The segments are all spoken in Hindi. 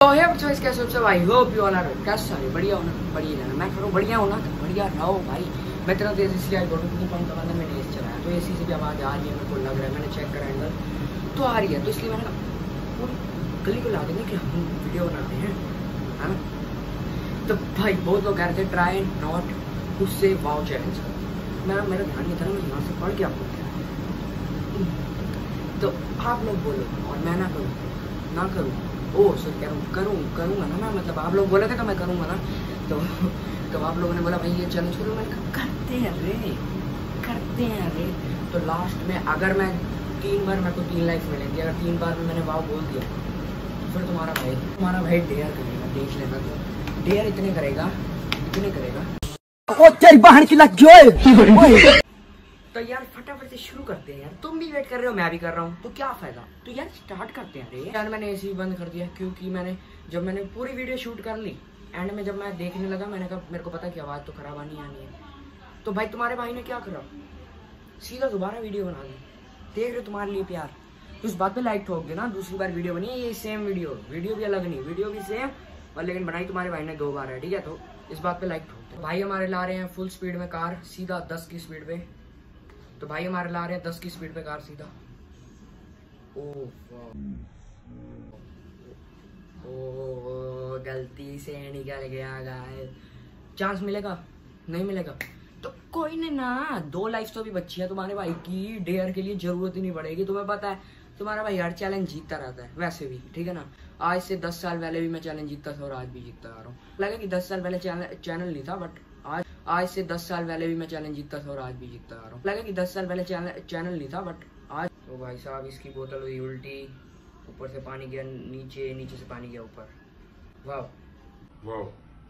तो हे बच्चों कैसे हो सब? I hope you all are कैसे बढ़िया होना बढ़िया रहना। मैं करूँ बढ़िया होना बढ़िया रहो भाई। मैं तेरा तेज इसलिए आज बोलूँ क्योंकि पंखा बंद मैंने एसी चलाया तो एसी से भी आवाज़ आ रही है, मेरे को लग रहा है। मैंने चेक करा अंदर तो आ रही है, तो इसलिए मैंने गली को ला देंगे कि हम वीडियो बनाते हैं, है ना। तो भाई बहुत लोग कह रहे थे try not to say wow challenge. मेरा ध्यान नहीं था, मैं यहाँ से पढ़ के आपको तो आप लोग बोलो और मैं ना करूँ ओह सर कह रहा हूँ करूँगा ना मैं, मतलब आप लोग बोले थे तो मैं करूँगा ना। तो आप लोगों ने बोला भाई ये चैलेंज करो, मैंने कहा करते हैं रे। तो लास्ट में अगर मैं 3 बार मेरे को 3 लाइफ मिलेंगी, अगर 3 बार में मैंने वाव बोल दिया तो फिर तुम्हारा भाई डेयर करेगा, देख लेना। तो डेयर इतने करेगा ओ तेरी बहन की लग गई। तो यार फटाफट से शुरू करते हैं यार। तुम भी वेट कर रहे हो, मैं भी कर रहा हूँ, तो क्या फायदा। तो यार स्टार्ट करते हैं। रे यार मैंने एसी बंद कर दिया क्योंकि जब मैंने पूरी वीडियो शूट कर ली, एंड में जब मैं देखने लगा मैंने कहा मेरे को पता कि आवाज़ तो खराब आनी है। तो भाई तुम्हारे भाई ने क्या करा, सीधा दोबारा वीडियो बना दी। देख रहे तुम्हारे लिए प्यार, तो इस बात पे लाइक ठोक देना। दूसरी बार वीडियो बनी है ये सेम वीडियो भी अलग नहीं, वीडियो भी सेम और लेकिन बनाई तुम्हारे भाई ने 2 बार है, ठीक है। तो इस बात पे लाइक ठोक दो। भाई हमारे ला रहे हैं फुल स्पीड में कार, सीधा 10 की स्पीड पे। तो भाई हमारे ला रहे हैं 10 की स्पीड पे कार सीधा। ओ गलती से निकल गया गाइस। चांस मिलेगा नहीं मिलेगा तो कोई नहीं ना, 2 लाइफ तो भी बची है तुम्हारे भाई की। डेयर के लिए जरूरत ही नहीं पड़ेगी। तुम्हें पता है तुम्हारा भाई हर चैलेंज जीतता रहता है वैसे भी, ठीक है ना। आज से 10 साल पहले भी मैं चैलेंज जीतता था और आज भी जीतता आ रहा हूँ। लगा कि 10 साल पहले चैनल नहीं था, बट आज से 10 साल पहले भी मैं चैलेंज जीतता था और आज भी जीतता आ रहा हूँ। लगा कि 10 साल पहले चैनल नहीं था, बट आज। तो भाई साहब इसकी बोतल हुई उल्टी, ऊपर से पानी गया नीचे, नीचे से पानी गया ऊपर। वाह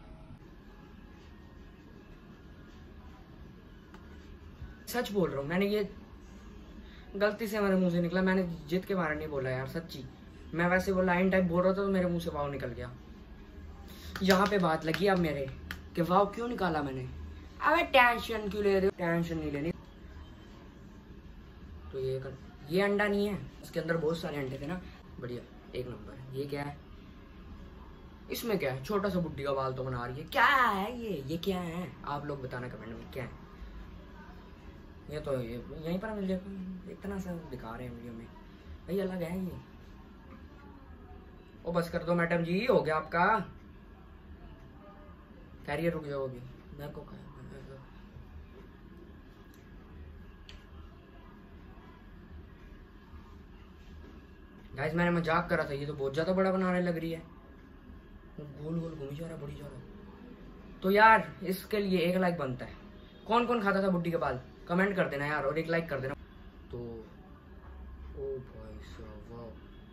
सच बोल रहा हूँ, मैंने ये गलती से मेरे मुंह से निकला। मैंने जिद के बारे नहीं बोला यार, सच्ची। मैं वैसे वो लाइन टाइप बोल रहा था तो मेरे मुंह से वाव निकल गया। यहाँ पे बात लगी अब मेरे कि वाव क्यों निकाला मैंने। अबे टेंशन क्यों ले रहे हो, टेंशन नहीं लेनी। तो ये अंडा नहीं है, इसके अंदर बहुत सारे अंडे थे ना, बढ़िया 1 नंबर। ये क्या है, इसमें क्या है, छोटा सा बुड्ढी का बाल तो बना रही है। क्या है ये क्या है, आप लोग बताना कमेंट में क्या है। ये तो यहीं पर मिल जाएगा, इतना सा दिखा रहे हैं वीडियो में भाई, अलग है ये। ओ बस कर दो मैडम जी, हो गया आपका कैरियर। रुक जाओ अभी मेरे को गाइस मैंने मजाक करा था, ये तो बहुत ज्यादा बड़ा बनाने लग रही है। गोल घूमी जा रहा है, बढ़ी जा रहा है। तो यार इसके लिए 1 लाइक बनता है। कौन कौन खाता था बुड्ढी के बाल कमेंट कर देना यार, और 1 लाइक कर देना। तो ओ भाई साहब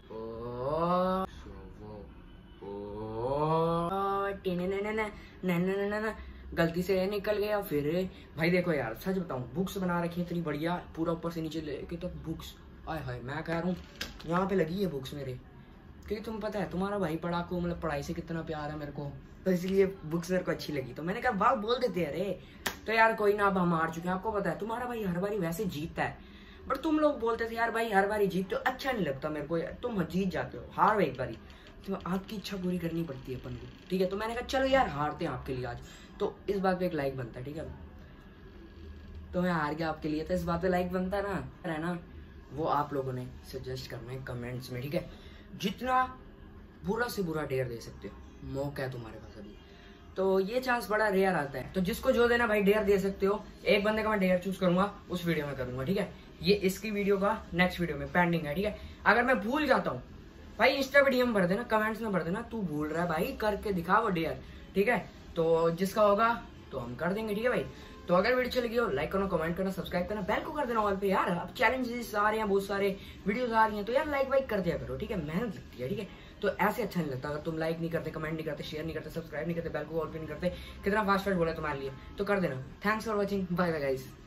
गलती से निकल गया फिर। भाई देखो यार सच बताऊं, बुक्स बना रखी है इतनी बढ़िया, पूरा ऊपर से नीचे लेके तक बुक्स। आय हाय मैं कह रहा हूँ यहाँ पे लगी है बुक्स मेरे, क्योंकि तुम्हें पता है तुम्हारा भाई पढ़ाकू, मतलब पढ़ाई से कितना प्यार है मेरे को, तो इसलिए बुक्स मेरे को अच्छी लगी। तो मैंने कहा वाह बोल देते अरे। तो यार कोई ना, अब हम हार चुके हैं। आपको पता है तुम्हारा भाई हर बारी वैसे जीतता है, बट तुम लोग बोलते थे यार भाई हर बारी जीतते हो, अच्छा नहीं लगता मेरे को। तुम जीत जाते हो, हारो एक बारी, तो आपकी इच्छा पूरी करनी पड़ती है अपन को, ठीक है। तो मैंने कहा चलो यार हारते हैं आपके लिए आज, तो इस बात पे 1 लाइक बनता है, ठीक है। तो मैं हार गया आपके लिए, तो इस बात पे लाइक बनता है ना। वो आप लोगों ने सजेस्ट करना है कमेंट्स में, ठीक है। जितना बुरा से बुरा डेयर दे सकते हो, मौका है तुम्हारे पास अभी। तो ये चांस बड़ा रेयर आता है, तो जिसको जो देना भाई डेयर दे सकते हो। एक बंदे का मैं डेयर चूज करूंगा, उस वीडियो में करूंगा, ठीक है। ये इसकी वीडियो का नेक्स्ट वीडियो में पेंडिंग है, ठीक है। अगर मैं भूल जाता हूँ भाई इंस्टा वीडियो में भर देना, कमेंट्स में भर देना तू भूल रहा है भाई, करके दिखा वो डेयर, ठीक है। तो जिसका होगा तो हम कर देंगे, ठीक है भाई। तो अगर वीडियो चली गई हो लाइक करना, कमेंट करना, सब्सक्राइब करना, बेल को कर देना ऑल पे। यार अब चैलेंजेस आ रहे हैं, बहुत सारे वीडियोस आ रही हैं, तो यार लाइक वाइक कर दिया करो, ठीक है। मेहनत लगती है, ठीक है। तो ऐसे अच्छा नहीं लगता अगर तुम लाइक नहीं करते, कमेंट नहीं करते, शेयर नहीं करते, सब्सक्राइब नहीं करते, बेल को ऑल पे नहीं करते। कितना फास्ट बोला तुम्हारे लिए, तो कर देना। Thanks for watching, bye bye guys.